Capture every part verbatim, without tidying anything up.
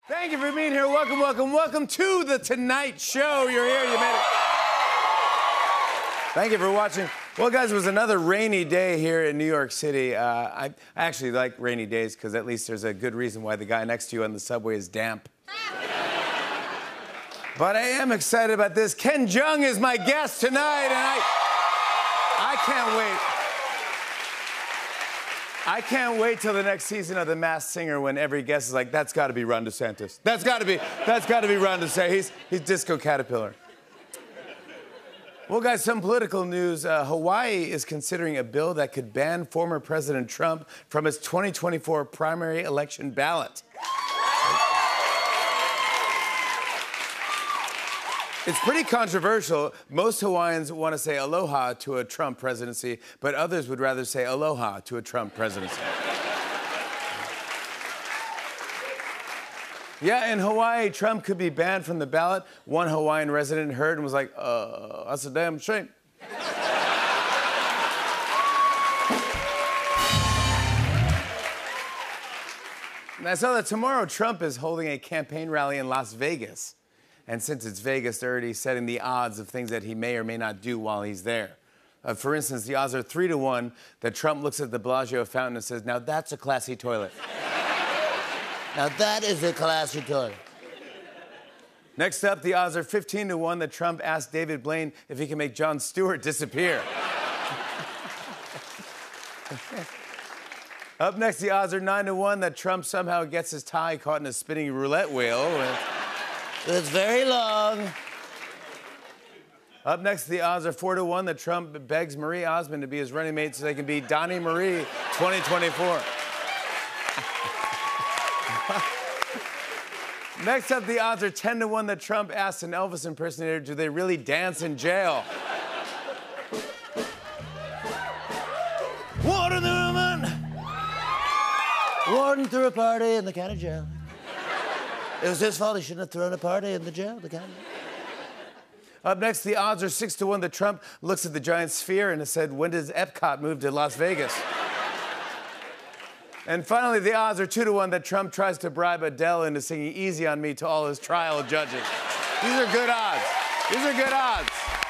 Thank you for being here. Welcome, welcome, welcome to The Tonight Show. You're here, you made it. Thank you for watching. Well, guys, it was another rainy day here in New York City. Uh, I actually like rainy days because at least there's a good reason why the guy next to you on the subway is damp. But I am excited about this. Ken Jeong is my guest tonight, and I, I can't wait. I can't wait till the next season of The Masked Singer when every guest is like, that's got to be Ron DeSantis. That's got to be, that's got to be Ron DeSantis. He's, he's Disco Caterpillar. Well, guys, some political news. Uh, Hawaii is considering a bill that could ban former President Trump from his twenty twenty-four primary election ballot. It's pretty controversial. Most Hawaiians want to say aloha to a Trump presidency, but others would rather say aloha to a Trump presidency. Yeah, in Hawaii, Trump could be banned from the ballot. One Hawaiian resident heard and was like, uh, that's a damn shame. And I saw that tomorrow Trump is holding a campaign rally in Las Vegas. And since it's Vegas, they're already setting the odds of things that he may or may not do while he's there. Uh, for instance, the odds are three to one that Trump looks at the Bellagio fountain and says, now that's a classy toilet. Now that is a classy toilet. Next up, the odds are fifteen to one that Trump asked David Blaine if he can make Jon Stewart disappear. Up next, the odds are nine to one that Trump somehow gets his tie caught in a spinning roulette wheel. It's very long. Up next, the odds are four to one that Trump begs Marie Osmond to be his running mate so they can be Donnie Marie twenty twenty-four. Next up, the odds are ten to one that Trump asks an Elvis impersonator, do they really dance in jail? Warden the woman. Warden threw a party in the county jail. It was his fault. He shouldn't have thrown a party in the jail, the county. Up next, the odds are six to one that Trump looks at the giant sphere and has said, when does Epcot move to Las Vegas? And finally, the odds are two to one that Trump tries to bribe Adele into singing Easy on Me to all his trial judges. These are good odds. These are good odds.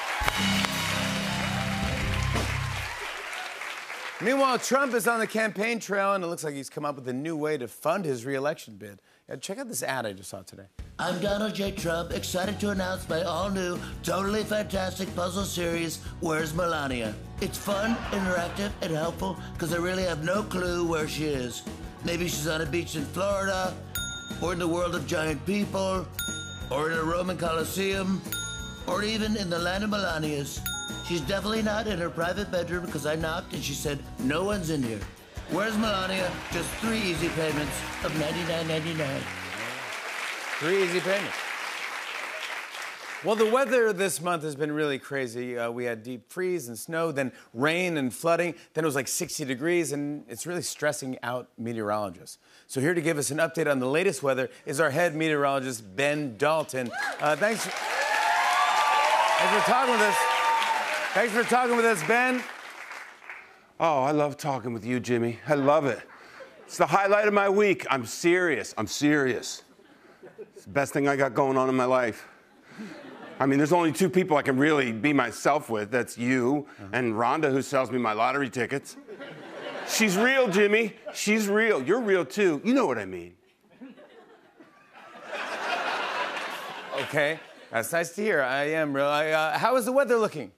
Meanwhile, Trump is on the campaign trail, and it looks like he's come up with a new way to fund his re-election bid. Yeah, check out this ad I just saw today. I'm Donald J. Trump, excited to announce my all-new, totally fantastic puzzle series, Where's Melania? It's fun, interactive, and helpful, because I really have no clue where she is. Maybe she's on a beach in Florida, or in the world of giant people, or in a Roman Colosseum, or even in the land of Melanias. She's definitely not in her private bedroom because I knocked and she said, no one's in here. Where's Melania? Just three easy payments of ninety-nine ninety-nine. Three easy payments. Well, the weather this month has been really crazy. Uh, we had deep freeze and snow, then rain and flooding. Then it was like sixty degrees, and it's really stressing out meteorologists. So here to give us an update on the latest weather is our head meteorologist, Ben Dalton. Uh, thanks, for, thanks for talking with us. Thanks for talking with us, Ben. Oh, I love talking with you, Jimmy. I love it. It's the highlight of my week. I'm serious. I'm serious. It's the best thing I got going on in my life. I mean, there's only two people I can really be myself with. That's you uh-huh. and Rhonda, who sells me my lottery tickets. She's real, Jimmy. She's real. You're real, too. You know what I mean. Okay. That's nice to hear. I am real. I, uh, how is the weather looking?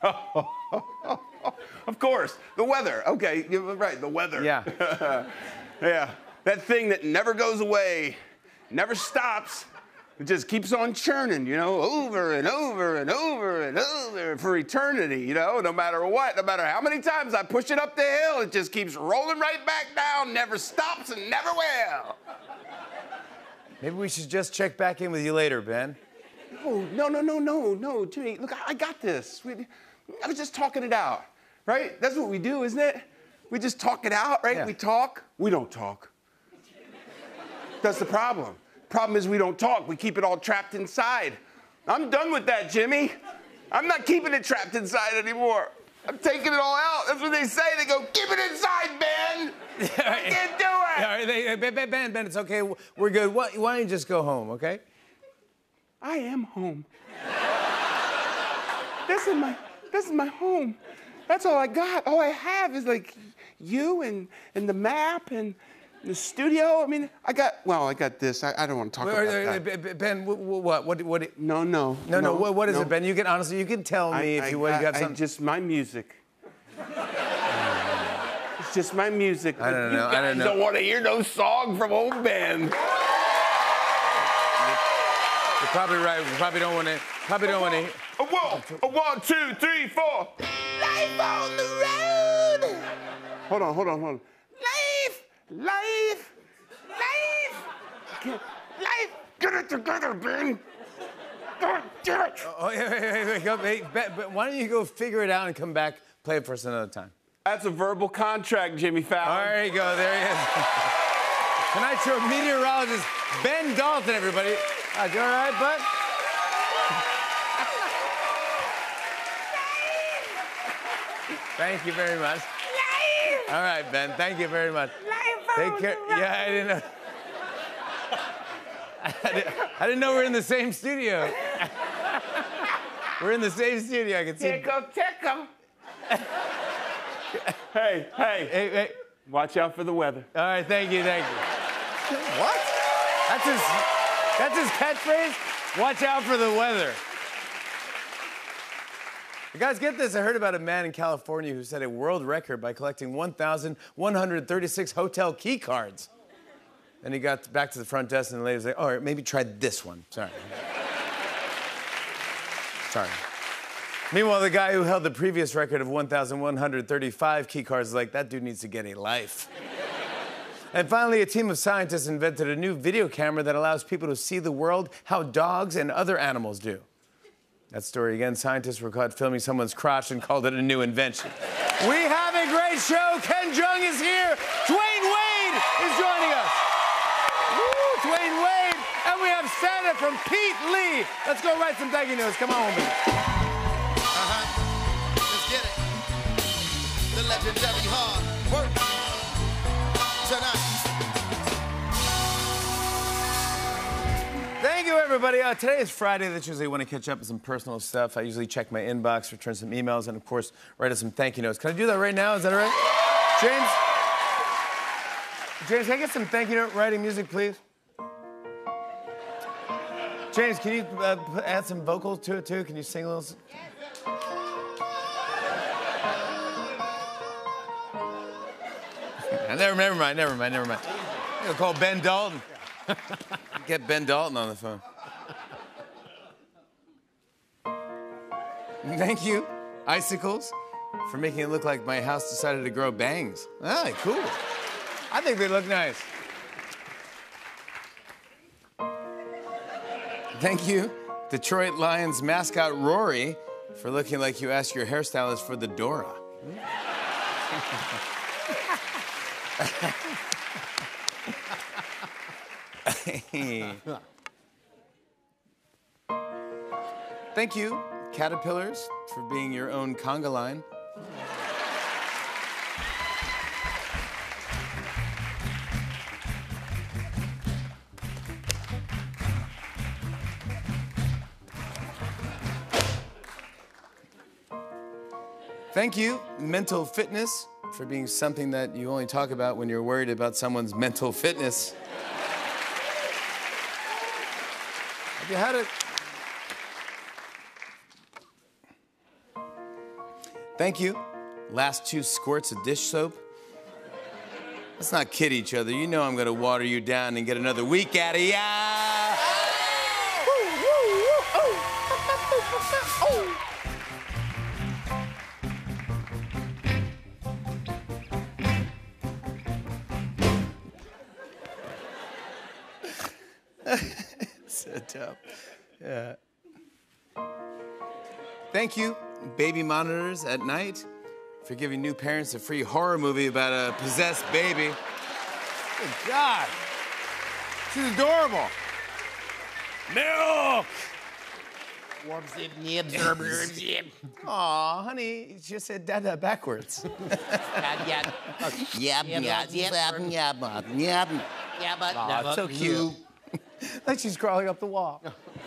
Of course, the weather. Okay, you're right, the weather. Yeah. Yeah, that thing that never goes away, never stops. It just keeps on churning, you know, over and over and over and over for eternity, you know, no matter what, no matter how many times I push it up the hill, it just keeps rolling right back down, never stops and never will. Maybe we should just check back in with you later, Ben. No, no, no, no, no, no, Jimmy, look, I got this. We, I was just talking it out, right? That's what we do, isn't it? We just talk it out, right? Yeah. We talk. We don't talk. That's the problem. Problem is we don't talk. We keep it all trapped inside. I'm done with that, Jimmy. I'm not keeping it trapped inside anymore. I'm taking it all out. That's what they say. They go, keep it inside, Ben. I can't do it. All right, they, Ben, Ben, Ben, it's okay. We're good. Why, why don't you just go home, okay? I am home. This is my, this is my home. That's all I got. All I have is like you and and the map and the studio. I mean, I got, well, I got this. I, I don't want to talk Wait, about wait, that. Ben, what, what, what, what? No, no. No, no, what, what is no. it, Ben? You can, honestly, you can tell me I, if you I, would. You I, got I something. just, my music. It's just my music. I don't you know, I guys don't know. don't want to hear no song from old Ben. You're probably right. We probably don't want to, probably don't want to. A one, a one, two, three, four. Life on the road. Hold on, hold on, hold on. Life, life, life. Get, life, get it together, Ben. God damn it. Oh, wait, wait, wait, wait, go, wait, Ben, Ben, why don't you go figure it out and come back, play it for us another time? That's a verbal contract, Jimmy Fallon. All right, there you go. There he is. Tonight's your meteorologist, Ben Dalton, everybody. Uh, you all right, bud? Thank you very much. All right, Ben. Thank you very much. Take care. Yeah, I didn't know. I didn't, I didn't know we were in the same studio. We're in the same studio. I can see. Tickle, tickle. Hey, hey, Hey, hey. watch out for the weather. All right, thank you, thank you. What? That's his. That's his catchphrase. Watch out for the weather. You guys, get this. I heard about a man in California who set a world record by collecting one thousand one hundred thirty-six hotel key cards. Then he got back to the front desk and the lady was like, all right, maybe try this one. Sorry. Sorry. Meanwhile, the guy who held the previous record of one thousand one hundred thirty-five key cards is like, that dude needs to get a life. And finally, a team of scientists invented a new video camera that allows people to see the world how dogs and other animals do. That story again, scientists were caught filming someone's crotch and called it a new invention. We have a great show. Ken Jeong is here. Dwayne Wade is joining us. Woo, Dwayne Wade. And we have Santa from Pete Lee. Let's go write some thank you notes. Come on, baby. Uh-huh. Let's get it. The legendary hard work tonight. Thank you, everybody. Uh, today is Friday. That's usually when I catch up with some personal stuff. I usually check my inbox, return some emails, and, of course, write us some thank you notes. Can I do that right now? Is that all right? James? James, can I get some thank you note writing music, please? James, can you uh, put- add some vocals to it, too? Can you sing a little? s- never, never mind, never mind, never mind. I'm gonna call Ben Dalton. Get Ben Dalton on the phone. Thank you, Icicles, for making it look like my house decided to grow bangs. Ah, cool. I think they look nice. Thank you, Detroit Lions mascot Rory, for looking like you asked your hairstylist for the Dora. Thank you, Caterpillars, for being your own conga line. Thank you, Mental Fitness, for being something that you only talk about when you're worried about someone's mental fitness. Have you had it? Thank you. Last two squirts of dish soap. Let's not kid each other. You know I'm gonna water you down and get another week out of ya. So dumb. Yeah. Thank you, baby monitors at night, for giving new parents a free horror movie about a possessed baby. Good God. She's adorable. Milk! Aw, honey, you just said dada backwards. Yab, yab, yab, yab, yab, yab. Aw, so cute. Like she's crawling up the wall.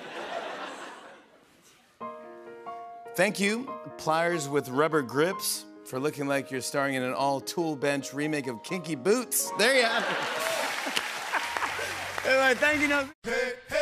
Thank you, Pliers with Rubber Grips, for looking like you're starring in an all-tool bench remake of Kinky Boots. There you have it. Anyway, thank you. No- Hey, hey.